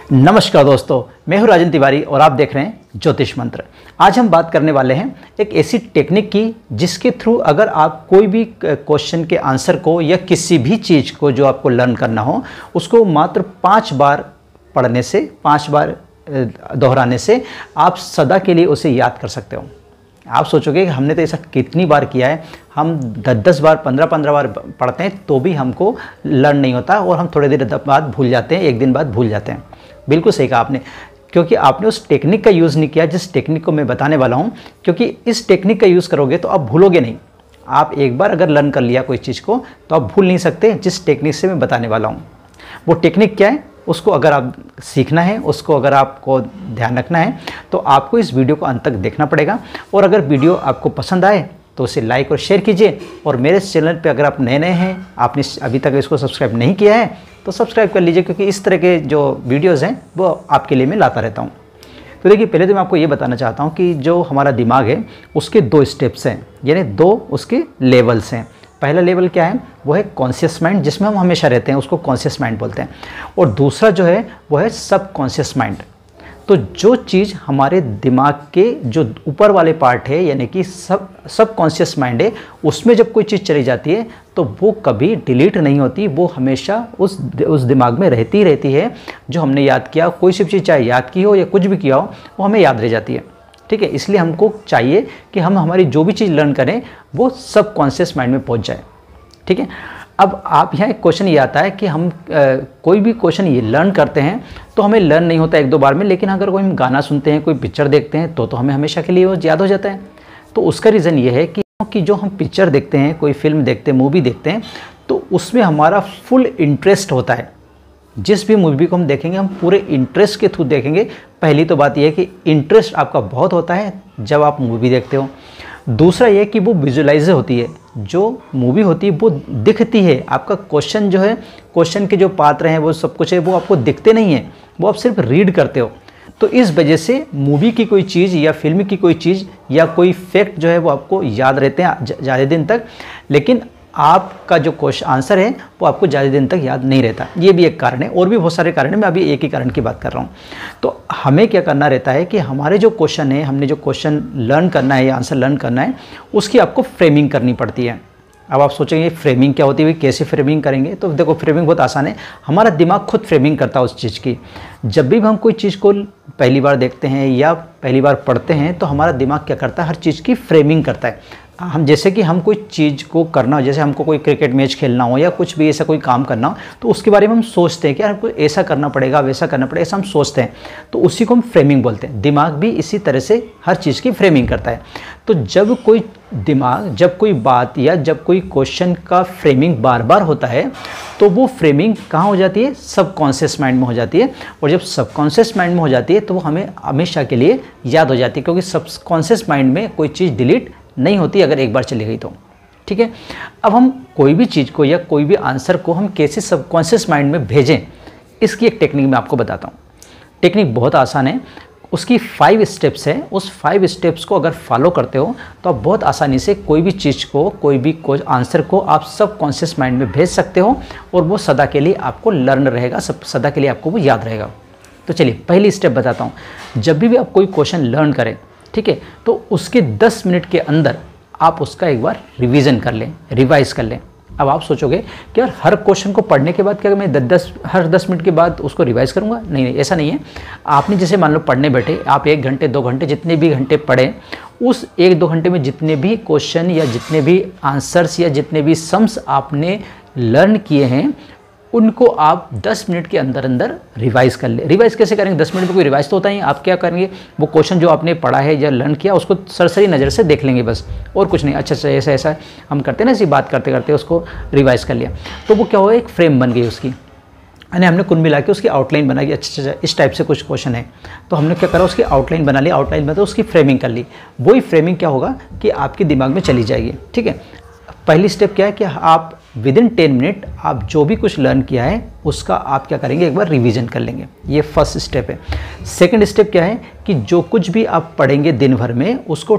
नमस्कार दोस्तों, मैं हूं राजन तिवारी और आप देख रहे हैं ज्योतिष मंत्र। आज हम बात करने वाले हैं एक ऐसी टेक्निक की जिसके थ्रू अगर आप कोई भी क्वेश्चन के आंसर को या किसी भी चीज़ को जो आपको लर्न करना हो उसको मात्र 5 बार पढ़ने से, 5 बार दोहराने से आप सदा के लिए उसे याद कर सकते हो। आप सोचोगे कि हमने तो ऐसा कितनी बार किया है, हम 10-10 बार 15-15 बार पढ़ते हैं तो भी हमको लर्न नहीं होता और हम थोड़ी देर बाद भूल जाते हैं, एक दिन बाद भूल जाते हैं। बिल्कुल सही कहा आपने, क्योंकि आपने उस टेक्निक का यूज़ नहीं किया जिस टेक्निक को मैं बताने वाला हूँ। क्योंकि इस टेक्निक का यूज़ करोगे तो आप भूलोगे नहीं। आप एक बार अगर लर्न कर लिया कोई चीज़ को तो आप भूल नहीं सकते जिस टेक्निक से मैं बताने वाला हूँ। वो टेक्निक क्या है, उसको अगर आप सीखना है, उसको अगर आपको ध्यान रखना है तो आपको इस वीडियो को अंत तक देखना पड़ेगा। और अगर वीडियो आपको पसंद आए तो उसे लाइक और शेयर कीजिए। और मेरे चैनल पे अगर आप नए हैं, आपने अभी तक इसको सब्सक्राइब नहीं किया है तो सब्सक्राइब कर लीजिए, क्योंकि इस तरह के जो वीडियोज़ हैं वो आपके लिए मैं लाता रहता हूँ। तो देखिए, पहले तो मैं आपको ये बताना चाहता हूँ कि जो हमारा दिमाग है उसके 2 स्टेप्स हैं, यानी 2 उसके लेवल्स हैं। पहला लेवल क्या है, वो है कॉन्शियस माइंड, जिसमें हम हमेशा रहते हैं, उसको कॉन्शियस माइंड बोलते हैं। और दूसरा जो है वो है सब कॉन्शियस माइंड। तो जो चीज़ हमारे दिमाग के जो ऊपर वाले पार्ट है, यानी कि सब कॉन्शियस माइंड है, उसमें जब कोई चीज़ चली जाती है तो वो कभी डिलीट नहीं होती, वो हमेशा उस दिमाग में रहती है। जो हमने याद किया, कोई सी चीज़ चाहे याद की हो या कुछ भी किया हो, वो हमें याद रह जाती है। ठीक है, इसलिए हमको चाहिए कि हम हमारी जो भी चीज़ लर्न करें वो सब कॉन्शियस माइंड में पहुंच जाए। ठीक है, अब आप यहाँ एक क्वेश्चन ये आता है कि हम कोई भी क्वेश्चन ये लर्न करते हैं तो हमें लर्न नहीं होता 1-2 बार में, लेकिन अगर कोई हम गाना सुनते हैं, कोई पिक्चर देखते हैं तो हमें हमेशा के लिए वो याद हो जाता है। तो उसका रीज़न ये है कि जो हम पिक्चर देखते हैं, कोई फिल्म देखते हैं, मूवी देखते हैं, तो उसमें हमारा फुल इंटरेस्ट होता है। जिस भी मूवी को हम देखेंगे हम पूरे इंटरेस्ट के थ्रू देखेंगे। पहली तो बात यह है कि इंटरेस्ट आपका बहुत होता है जब आप मूवी देखते हो। दूसरा यह कि वो विजुअलाइज होती है, जो मूवी होती है वो दिखती है। आपका क्वेश्चन जो है, क्वेश्चन के जो पात्र हैं, वो सब कुछ है, वो आपको दिखते नहीं है, वो आप सिर्फ रीड करते हो। तो इस वजह से मूवी की कोई चीज़ या फिल्म की कोई चीज़ या कोई फैक्ट जो है वो आपको याद रहते हैं ज़्यादा दिन तक, लेकिन आपका जो क्वेश्चन आंसर है वो आपको ज़्यादा दिन तक याद नहीं रहता। ये भी एक कारण है, और भी बहुत सारे कारण हैं, मैं अभी एक ही कारण की बात कर रहा हूँ। तो हमें क्या करना रहता है कि हमारे जो क्वेश्चन है, हमने जो क्वेश्चन लर्न करना है या आंसर लर्न करना है, उसकी आपको फ्रेमिंग करनी पड़ती है। अब आप सोचेंगे फ्रेमिंग क्या होती है, कैसे फ्रेमिंग करेंगे? तो देखो, फ्रेमिंग बहुत आसान है। हमारा दिमाग खुद फ्रेमिंग करता है उस चीज़ की। जब भी हम कोई चीज़ को पहली बार देखते हैं या पहली बार पढ़ते हैं तो हमारा दिमाग क्या करता है, हर चीज़ की फ्रेमिंग करता है। हम जैसे कि हम कोई चीज़ को करना हो, जैसे हमको कोई क्रिकेट मैच खेलना हो या कुछ भी ऐसा कोई काम करना हो, तो उसके बारे में हम सोचते हैं कि यार हमको ऐसा करना पड़ेगा, वैसा करना पड़ेगा, ऐसा हम सोचते हैं। तो उसी को हम फ्रेमिंग बोलते हैं। दिमाग भी इसी तरह से हर चीज़ की फ्रेमिंग करता है। तो जब कोई दिमाग, जब कोई बात या जब कोई क्वेश्चन का फ्रेमिंग बार बार होता है तो वो फ्रेमिंग कहाँ हो जाती है, सबकॉन्शियस माइंड में हो जाती है। और जब सबकॉन्शियस माइंड में हो जाती है तो वो हमें हमेशा के लिए याद हो जाती है, क्योंकि सबकॉन्शियस माइंड में कोई चीज़ डिलीट नहीं होती अगर एक बार चली गई तो। ठीक है, अब हम कोई भी चीज़ को या कोई भी आंसर को हम कैसे सबकॉन्शियस माइंड में भेजें, इसकी एक टेक्निक मैं आपको बताता हूँ। टेक्निक बहुत आसान है, उसकी 5 स्टेप्स है। उस 5 स्टेप्स को अगर फॉलो करते हो तो आप बहुत आसानी से कोई भी चीज़ को, कोई भी आंसर को आप सबकॉन्शियस माइंड में भेज सकते हो और वो सदा के लिए आपको लर्न रहेगा, सदा के लिए आपको वो याद रहेगा। तो चलिए पहली स्टेप बताता हूँ। जब भी आप कोई क्वेश्चन लर्न करें, ठीक है, तो उसके 10 मिनट के अंदर आप उसका एक बार रिवीजन कर लें, रिवाइज कर लें। अब आप सोचोगे कि यार हर क्वेश्चन को पढ़ने के बाद क्या मैं हर 10 मिनट के बाद उसको रिवाइज करूंगा? नहीं, ऐसा नहीं है। आपने जैसे मान लो पढ़ने बैठे, आप 1 घंटे 2 घंटे जितने भी घंटे पढ़ें, उस 1-2 घंटे में जितने भी क्वेश्चन या जितने भी आंसर्स या जितने भी सम्स आपने लर्न किए हैं उनको आप 10 मिनट के अंदर अंदर रिवाइज कर ले। रिवाइज कैसे करेंगे? 10 मिनट में कोई रिवाइज तो होता ही। आप क्या करेंगे, वो क्वेश्चन जो आपने पढ़ा है या लर्न किया उसको सरसरी नज़र से देख लेंगे बस, और कुछ नहीं। अच्छा ऐसा ऐसा हम करते हैं ना, ऐसी बात करते करते उसको रिवाइज कर लिया तो वो क्या हुआ, एक फ्रेम बन गई उसकी, यानी हमने कुल मिला के उसकी आउटलाइन बनाई। अच्छा इस टाइप से कुछ क्वेश्चन है तो हमने क्या करा, उसकी आउटलाइन बना ली। आउटलाइन में तो उसकी फ्रेमिंग कर ली। वही फ्रेमिंग क्या होगा कि आपके दिमाग में चली जाएगी। ठीक है, पहली स्टेप क्या है कि आप विदिन 10 मिनट आप जो भी कुछ लर्न किया है उसका आप क्या करेंगे, एक बार रिवीजन कर लेंगे। ये फर्स्ट स्टेप है। सेकंड स्टेप क्या है कि जो कुछ भी आप पढ़ेंगे दिन भर में उसको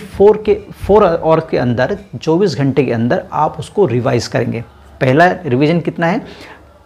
4 आवर के अंदर, 24 घंटे के अंदर आप उसको रिवाइज करेंगे। पहला रिवीजन कितना है,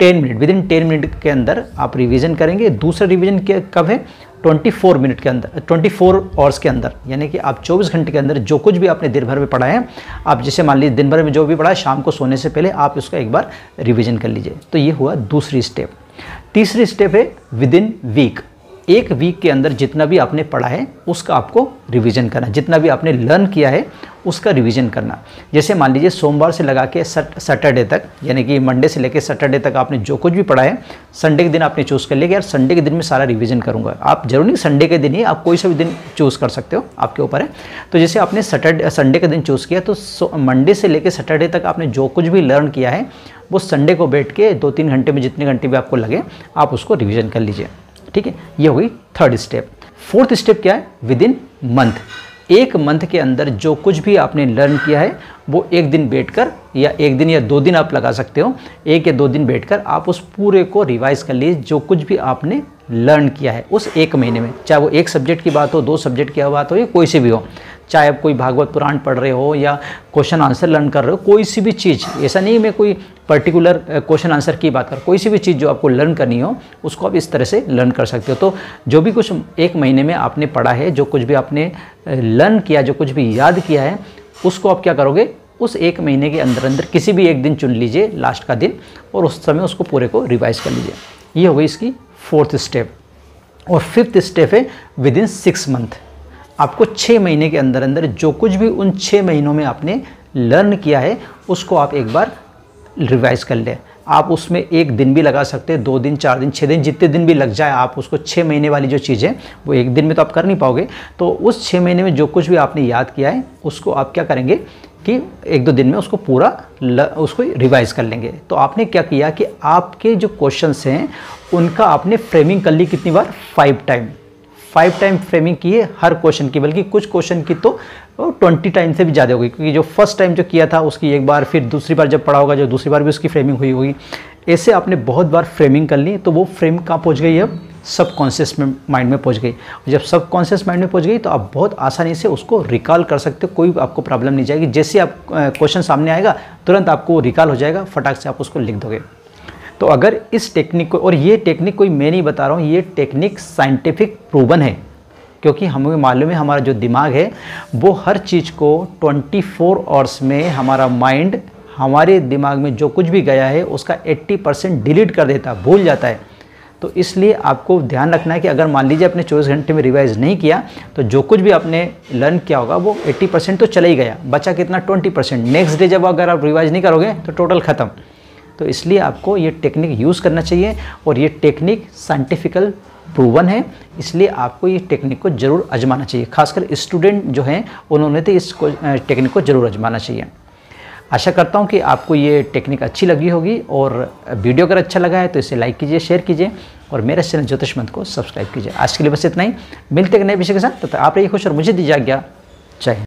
10 मिनट, विद इन 10 मिनट के अंदर आप रिवीजन करेंगे। दूसरा रिवीजन कब है? 24 मिनट के अंदर, 24 आवर्स के अंदर, यानी कि आप 24 घंटे के अंदर जो कुछ भी आपने दिन भर में पढ़ा है, आप जैसे मान लीजिए दिन भर में जो भी पढ़ा है, शाम को सोने से पहले आप उसका एक बार रिवीजन कर लीजिए। तो ये हुआ दूसरी स्टेप। तीसरी स्टेप है विद इन वीक। एक वीक के अंदर जितना भी आपने पढ़ा है उसका आपको रिवीजन करना, जितना भी आपने लर्न किया है उसका रिवीजन करना। जैसे मान लीजिए सोमवार से लगा के सैटरडे तक, यानी कि मंडे से लेकर सैटरडे तक आपने जो कुछ भी पढ़ा है, संडे के दिन आपने चूज़ कर लिया कि यार संडे के दिन में सारा रिवीजन करूंगा। आप जरूर नहीं संडे के दिन ही, आप कोई सा भी दिन चूज़ कर सकते हो, आपके ऊपर है। तो जैसे आपने संडे का दिन चूज़ किया, तो मंडे से लेकर सैटरडे तक आपने जो कुछ भी लर्न किया है वो संडे को बैठ के 2-3 घंटे में, जितने घंटे भी आपको लगे, आप उसको रिविज़न कर लीजिए। ठीक है, ये हो गई थर्ड स्टेप। फोर्थ स्टेप क्या है? Within month. एक मंथ के अंदर जो कुछ भी आपने लर्न किया है वो एक दिन बैठकर, या एक दिन या 2 दिन आप लगा सकते हो, 1 या 2 दिन बैठकर आप उस पूरे को रिवाइज कर लीजिए, जो कुछ भी आपने लर्न किया है उस एक महीने में। चाहे वो एक सब्जेक्ट की बात हो, 2 सब्जेक्ट की बात हो, या कोई सी भी हो, चाहे आप कोई भागवत पुराण पढ़ रहे हो या क्वेश्चन आंसर लर्न कर रहे हो, कोई सी भी चीज़, ऐसा नहीं मैं कोई पर्टिकुलर क्वेश्चन आंसर की बात कर, कोई सी भी चीज़ जो आपको लर्न करनी हो उसको आप इस तरह से लर्न कर सकते हो। तो जो भी कुछ एक महीने में आपने पढ़ा है, जो कुछ भी आपने लर्न किया, जो कुछ भी याद किया है, उसको आप क्या करोगे, उस एक महीने के अंदर अंदर किसी भी एक दिन चुन लीजिए, लास्ट का दिन, और उस समय उसको पूरे को रिवाइज कर लीजिए। ये हो गई इसकी फोर्थ स्टेप। और फिफ्थ स्टेप है विद इन 6 मंथ। आपको 6 महीने के अंदर अंदर जो कुछ भी उन 6 महीनों में आपने लर्न किया है उसको आप एक बार रिवाइज कर लें। आप उसमें 1 दिन भी लगा सकते हैं, 2 दिन, 4 दिन, 6 दिन, जितने दिन भी लग जाए, आप उसको 6 महीने वाली जो चीज़ है वो 1 दिन में तो आप कर नहीं पाओगे। तो उस 6 महीने में जो कुछ भी आपने याद किया है उसको आप क्या करेंगे कि 1-2 दिन में उसको पूरा उसको रिवाइज कर लेंगे। तो आपने क्या किया कि आपके जो क्वेश्चंस हैं उनका आपने फ्रेमिंग कर ली कितनी बार? 5 टाइम फ्रेमिंग की है हर क्वेश्चन की, बल्कि कुछ क्वेश्चन की तो 20 टाइम से भी ज़्यादा होगी, क्योंकि जो फर्स्ट टाइम जो किया था उसकी एक बार, फिर दूसरी बार जब पढ़ा होगा जो दूसरी बार भी उसकी फ्रेमिंग हुई होगी। ऐसे आपने बहुत बार फ्रेमिंग कर ली, तो वो फ्रेम कहाँ पहुँच गई? अब सबकॉन्शियस माइंड में पहुँच गई। जब सबकॉन्शियस माइंड में पहुँच गई तो आप बहुत आसानी से उसको रिकॉल कर सकते हो, कोई आपको प्रॉब्लम नहीं जाएगी। जैसे आप क्वेश्चन सामने आएगा तुरंत आपको रिकॉल हो जाएगा, फटाक से आप उसको लिख दोगे। तो अगर इस टेक्निक को, और ये टेक्निक कोई मैं नहीं बता रहा हूँ, ये टेक्निक साइंटिफिक प्रूवन है, क्योंकि हमें मालूम है हमारा जो दिमाग है वो हर चीज़ को 24 आवर्स में, हमारा माइंड हमारे दिमाग में जो कुछ भी गया है उसका 80% डिलीट कर देता है, भूल जाता है। तो इसलिए आपको ध्यान रखना है कि अगर मान लीजिए आपने 24 घंटे में रिवाइज नहीं किया तो जो कुछ भी आपने लर्न किया होगा वो 80% तो चला ही गया, बचा कितना? 20%। नेक्स्ट डे जब अगर आप रिवाइज नहीं करोगे तो टोटल ख़त्म। तो इसलिए आपको ये टेक्निक यूज़ करना चाहिए, और ये टेक्निक साइंटिफिकल प्रूवन है, इसलिए आपको ये टेक्निक को ज़रूर आजमाना चाहिए। खासकर स्टूडेंट जो हैं उन्होंने तो इस टेक्निक को ज़रूर आजमाना चाहिए। आशा करता हूँ कि आपको ये टेक्निक अच्छी लगी होगी, और वीडियो अगर अच्छा लगा है तो इसे लाइक कीजिए, शेयर कीजिए, और मेरे चैनल ज्योतिष मंत्र को सब्सक्राइब कीजिए। आज के लिए बस इतना ही, मिलते हैं नए विषय के साथ। तब तक आप रहिए खुश और मुझे दीजिए आज्ञा। जय हिंद।